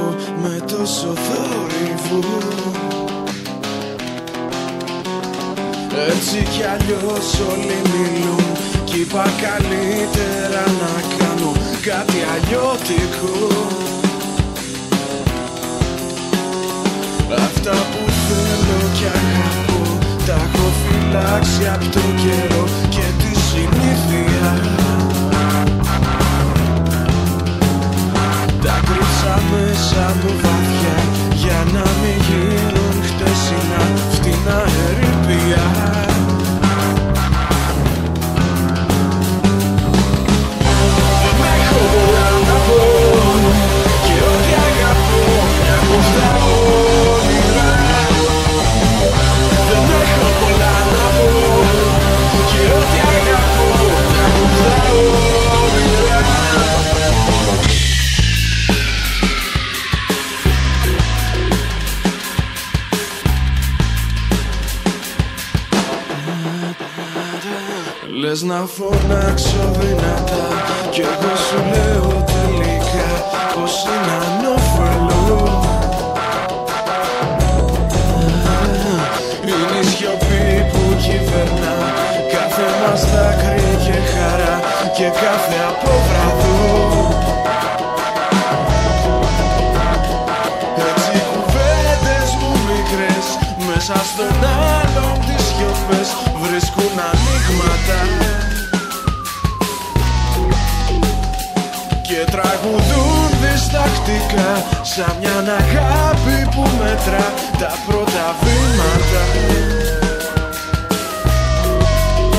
με τόσο θόρυβο. Έτσι κι αλλιώς όλοι μιλούν κι είπα καλύτερα να κάνω κάτι αλλιώτικο. Αυτά που θέλω κι αγαπώ τα έχω φυλάξει απ' το καιρό και τη συνήθεια. Τα κρύψα μέσα μου βαθιά για να μην γίνουν χτεσινά φτηνά ερήπια. Δεν έχω πολλά να πω και ό,τι αγαπώ από αυτά όνειρα. Δεν έχω πολλά να πω και ό,τι αγαπώ από αυτά όνειρα. Λες να φωνάξω δυνατά κι εγώ σου λέω τελικά πως είναι ανώφελο. Είναι η σιωπή που κυβερνά κάθε μας δάκρυ και χαρά και κάθε αποβραδό. Έτσι κουβέντες μου μικρές μέσα στον άλλον τις σιωπές βρίσκουν ανοίγματα και τραγουδούν διστακτικά σαν μια αγάπη που μετρά τα πρώτα βήματα.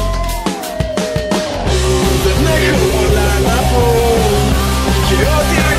Δεν έχω πολλά να πω και ό,τι